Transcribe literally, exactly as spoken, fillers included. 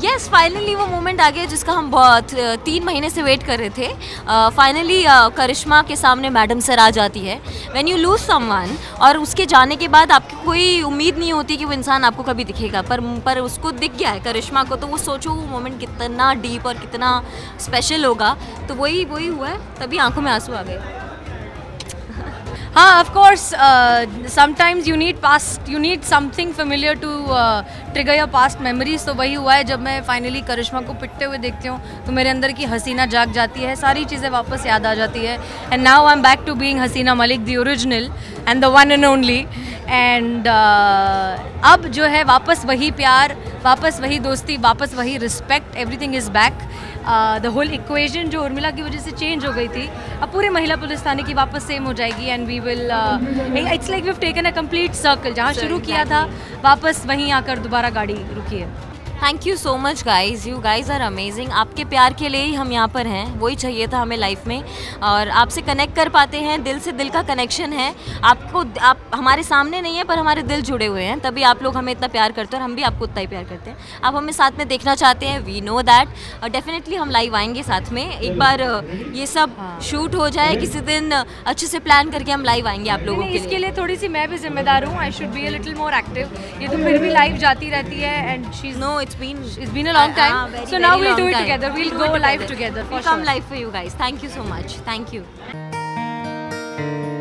Yes, finally वो moment आ गया जिसका हम बहुत तीन महीने से वेट कर रहे थे। फाइनली uh, uh, करिश्मा के सामने मैडम सर आ जाती है। व्हेन यू लूज समवन और उसके जाने के बाद आपकी कोई उम्मीद नहीं होती कि वो इंसान आपको कभी दिखेगा, पर पर उसको दिख गया है करिश्मा को, तो वो सोचो वो मोमेंट कितना डीप और कितना स्पेशल होगा। तो वही वही हुआ है, तभी आंखों में आंसू आ गए। हाँ, of course sometimes you need past you need something familiar to trigger your past memories. तो वही हुआ है, जब मैं फाइनली करिश्मा को पिटते हुए देखती हूँ तो मेरे अंदर की हसीना जाग जाती है, सारी चीज़ें वापस याद आ जाती है। And now I am back to being Hasina Malik, the original and the one and only. And अब जो है वापस वही प्यार, वापस वही दोस्ती, वापस वही respect, everything is back. The whole equation जो उर्मिला की वजह से चेंज हो गई थी, अब पूरे महिला पुलिस थाने की वापस सेम हो जाएगी। And we will it's like we have taken a complete circle, जहाँ शुरू किया था वापस वहीं आकर दोबारा गाड़ी रुकी है। Thank you so much guys, you guys are amazing. आपके प्यार के लिए ही हम यहाँ पर हैं, वही चाहिए था हमें लाइफ में, और आपसे कनेक्ट कर पाते हैं, दिल से दिल का कनेक्शन है। आपको आप हमारे सामने नहीं है पर हमारे दिल जुड़े हुए हैं, तभी आप लोग हमें इतना प्यार करते हैं और हम भी आपको उतना ही प्यार करते हैं। आप हमें साथ में देखना चाहते हैं, वी नो दैट, और डेफिनेटली हम लाइव आएंगे साथ में। एक बार ये सब शूट हो जाए किसी दिन, अच्छे से प्लान करके हम लाइव आएंगे आप लोगों के लिए। इसके लिए थोड़ी सी मैं भी जिम्मेदार हूँ, I should be a little more active. ये तो फिर भी लाइव जाती रहती है and she is no it's been it's been a long time, uh, very, so now we'll do it time. together we'll, we'll go live together, together for we'll sure. Come live for you guys. Thank you so much. Thank you.